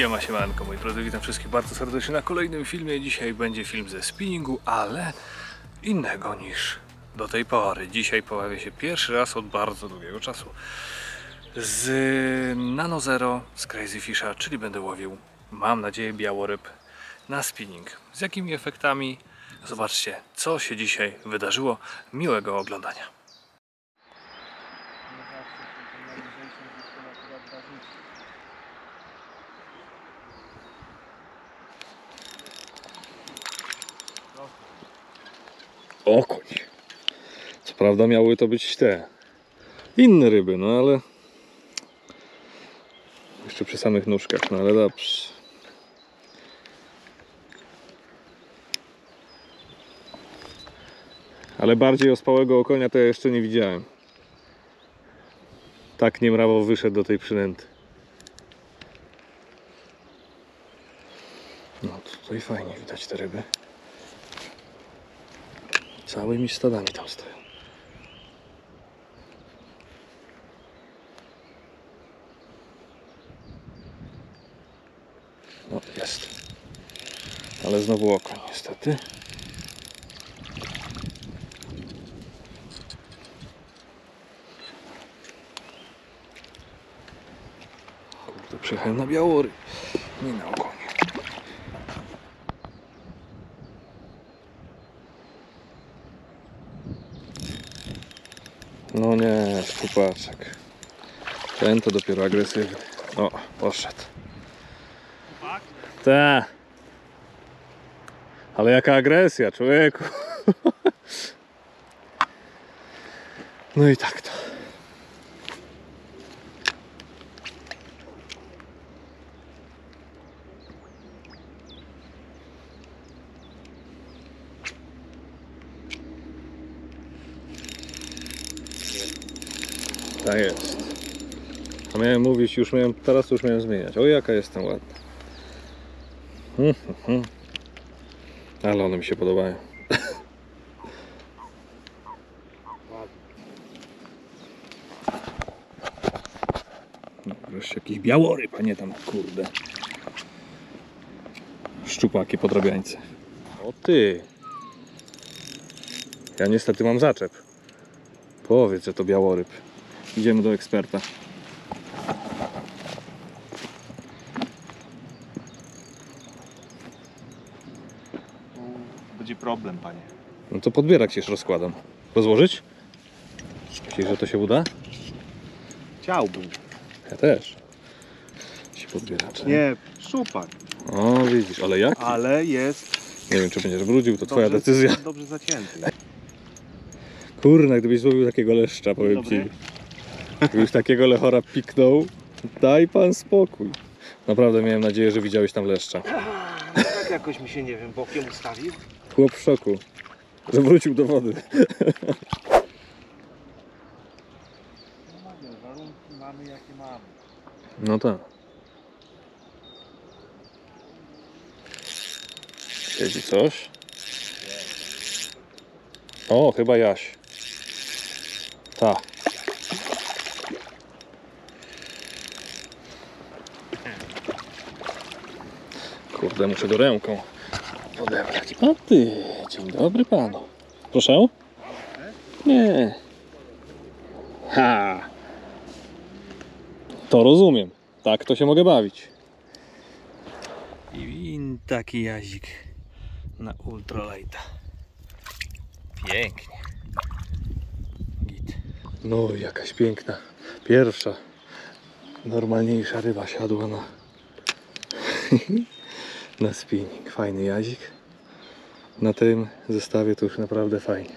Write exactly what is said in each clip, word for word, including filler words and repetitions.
Siema, siemanko, moi drodzy, witam wszystkich bardzo serdecznie na kolejnym filmie. Dzisiaj będzie film ze spinningu, ale innego niż do tej pory. Dzisiaj pojawię się pierwszy raz od bardzo długiego czasu z Nano Zero, z Crazy Fisha, czyli będę łowił, mam nadzieję, białoryb na spinning. Z jakimi efektami? Zobaczcie, co się dzisiaj wydarzyło. Miłego oglądania. Okoń. Co prawda miały to być te inne ryby, no ale jeszcze przy samych nóżkach, no ale dobrze. Ale bardziej ospałego okonia to ja jeszcze nie widziałem. Tak niemrawo wyszedł do tej przynęty. No tutaj fajnie widać te ryby. Całymi stadami tam stoją. No jest. Ale znowu okoń niestety. Kurde, przyjechałem na białoryb, nie na okonie. No nie, szczupaczek. Ten to dopiero agresywny. O, poszedł. Ta. Ale jaka agresja, człowieku. No i tak to. Tak jest. A miałem mówić, już miałem, teraz już miałem zmieniać. O, jaka jestem ładna. Hmm, hmm, hmm. Ale one mi się podobają. No, wreszcie jakiś białoryb, a nie tam, kurde, szczupaki podrabiańce. O ty. Ja niestety mam zaczep. Powiedz, że to białoryb. Idziemy do eksperta. Będzie problem, panie. No to podbierak się już rozkładam. Rozłożyć? Myślisz, że to się uda? Chciałbym. Ja też. Ci podbieracze. Nie, szczupak. O, widzisz, ale jak? Ale jest... Nie wiem, czy będziesz brudził, to dobrze, twoja decyzja. Dobrze zacięty. Kurna, gdybyś złowił takiego leszcza, powiem Dobry. ci. Gdybyś takiego lechora piknął, daj pan spokój. Naprawdę miałem nadzieję, że widziałeś tam leszcza. Tak jakoś mi się, nie wiem, bokiem ustawił. Chłop w szoku, że wrócił do wody. Warunki mamy jakie mamy. No tak. Siedzi coś. O, chyba Jaś. Ta. Kurde, muszę go ręką odebrać. O ty, dzień dobry panu. Proszę? Nie. Ha. To rozumiem. Tak to się mogę bawić. I taki jazik na ultralighta. Pięknie. Git. No, jakaś piękna. Pierwsza normalniejsza ryba siadła na na spinning. Fajny jazik. Na tym zestawie to już naprawdę fajnie.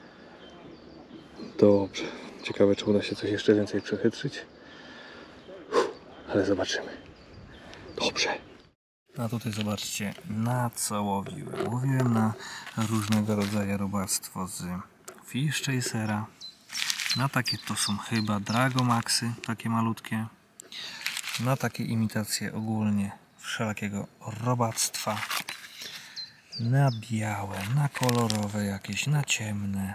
Dobrze. Ciekawe, czy uda się coś jeszcze więcej przechytrzyć. Uff, ale zobaczymy. Dobrze. A tutaj zobaczcie, na co łowiłem. Łowiłem na różnego rodzaju robactwo z Fish Chasera. Na takie to są chyba Dragomaxy, takie malutkie. Na takie imitacje ogólnie wszelakiego robactwa. Na białe, na kolorowe jakieś, na ciemne.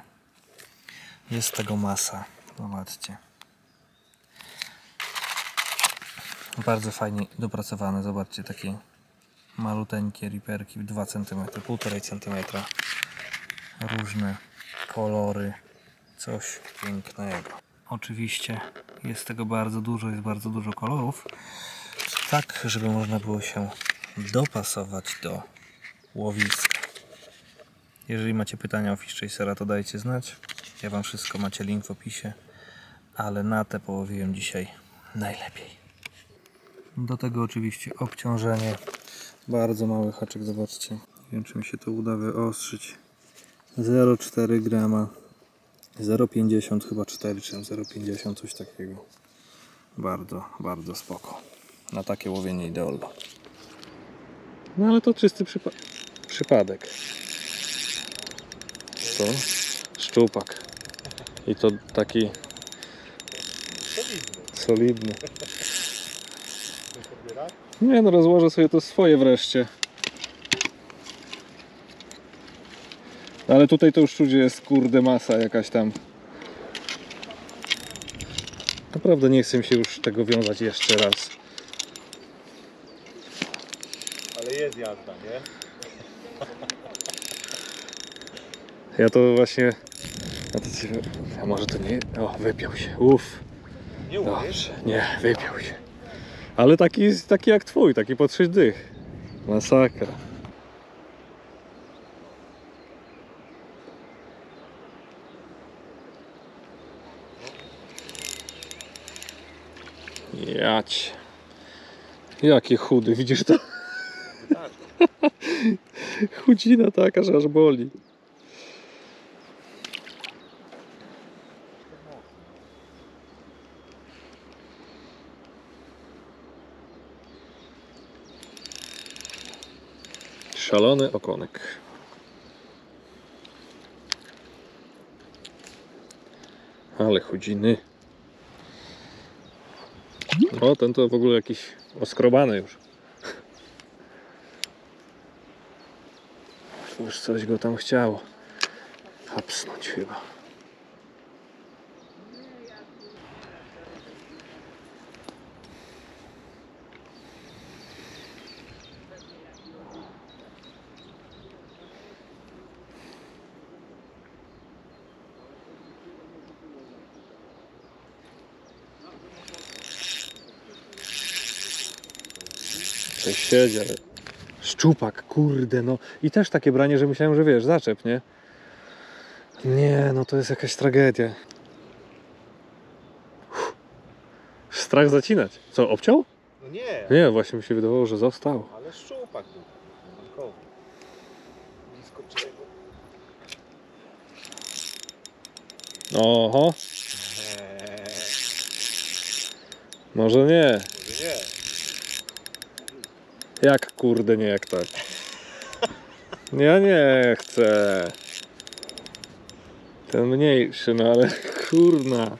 Jest tego masa. Zobaczcie. Bardzo fajnie dopracowane. Zobaczcie, takie maluteńkie riperki, dwa centymetry, półtora centymetra. Różne kolory. Coś pięknego. Oczywiście jest tego bardzo dużo, jest bardzo dużo kolorów. Tak, żeby można było się dopasować do łowiska. Jeżeli macie pytania o Fish Chasera, to dajcie znać. Ja wam wszystko, macie link w opisie. Ale na te połowiłem dzisiaj najlepiej. Do tego oczywiście obciążenie. Bardzo mały haczyk, zobaczcie. Nie wiem, czy mi się to uda wyostrzyć. zero przecinek cztery grama. zero przecinek pięćdziesiąt chyba cztery, czy zero przecinek pięćdziesiąt, coś takiego. Bardzo, bardzo spoko. Na takie łowienie idealne. No ale to czysty przypa przypadek. Co? Szczupak. I to taki solidny. Nie no, rozłożę sobie to swoje wreszcie. Ale tutaj to już czuć, że jest kurde masa jakaś tam. Naprawdę nie chcę mi się już tego wiązać jeszcze raz. Ale jest jazda, nie? Ja to właśnie... A, to ci... A może to nie... O, wypiął się. Uff. Nie łowisz? Dobrze. Nie, wypiął się. Ale taki, taki jak twój, taki po trzy dych. Masakra. Jać. Jaki chudy, widzisz to? Tak. Chudzina taka, że aż boli. Szalony okonek. Ale chudziny. O, ten to w ogóle jakiś oskrobany już. Już coś go tam chciało hapsnąć chyba. Coś siedzi, ale... Szczupak, kurde, no. I też takie branie, że myślałem, że wiesz, zaczep, nie? Nie, no to jest jakaś tragedia. Uff. Strach zacinać. Co, obciął? No nie, Nie, właśnie mi się wydawało, że został. ale szczupak był. Tylko blisko czego? Oho, Eee, może nie. może nie. Jak kurde, nie jak tak. Ja nie chcę. Ten mniejszy, no ale kurna.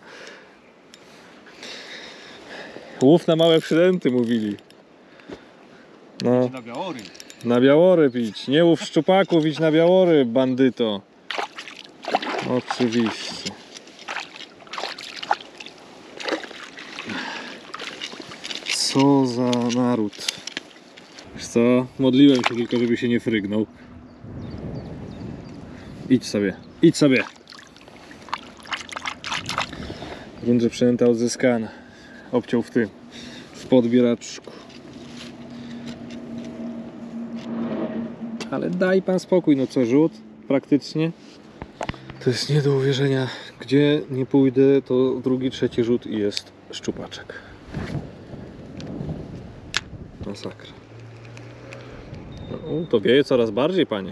Łów na małe przynęty mówili. No, Na białory. na białory pić. Nie łów szczupaków, idź na białory, bandyto. Oczywiście. Co za naród. Wiesz co? Modliłem się tylko, żeby się nie frygnął. Idź sobie, idź sobie. Grunt, że przynęta odzyskana. Obciął w tym, w podbieraczku. Ale daj pan spokój, no co, rzut praktycznie. To jest nie do uwierzenia. Gdzie nie pójdę, to drugi, trzeci rzut i jest szczupaczek. Masakra. No, to wieje coraz bardziej, panie.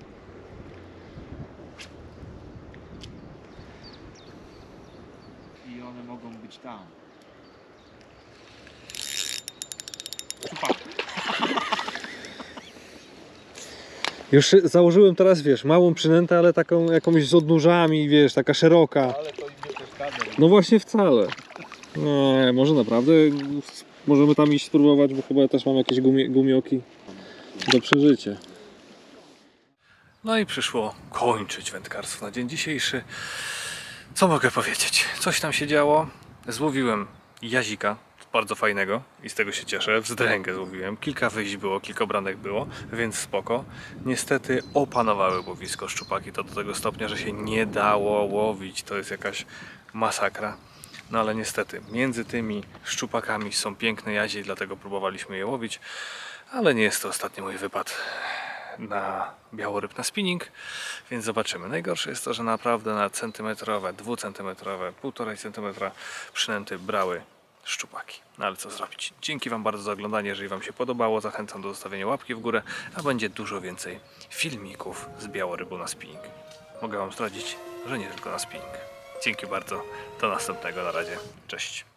I one mogą być tam. Już założyłem teraz, wiesz, małą przynętę, ale taką jakąś z odnóżami, wiesz, taka szeroka. Ale to im nie przeszkadza. No właśnie wcale. Nie, może naprawdę możemy tam iść spróbować, bo chyba ja też mam jakieś gumie, gumioki do przeżycia. No i przyszło kończyć wędkarstwo na dzień dzisiejszy. Co mogę powiedzieć? Coś tam się działo. Złowiłem jazika. bardzo fajnego i z tego się cieszę. Wzdręgę złowiłem. Kilka wyjść było, kilka branek było, więc spoko. Niestety opanowały łowisko szczupaki to do tego stopnia, że się nie dało łowić. To jest jakaś masakra. No ale niestety między tymi szczupakami są piękne jazie i dlatego próbowaliśmy je łowić. Ale nie jest to ostatni mój wypad na białoryb na spinning, więc zobaczymy. Najgorsze jest to, że naprawdę na centymetrowe, dwucentymetrowe, półtorej centymetra przynęty brały szczupaki. No ale co zrobić? Dzięki Wam bardzo za oglądanie. Jeżeli Wam się podobało, zachęcam do zostawienia łapki w górę, a będzie dużo więcej filmików z białorybu na spinning. Mogę Wam zdradzić, że nie tylko na spinning. Dzięki bardzo. Do następnego. Na razie. Cześć.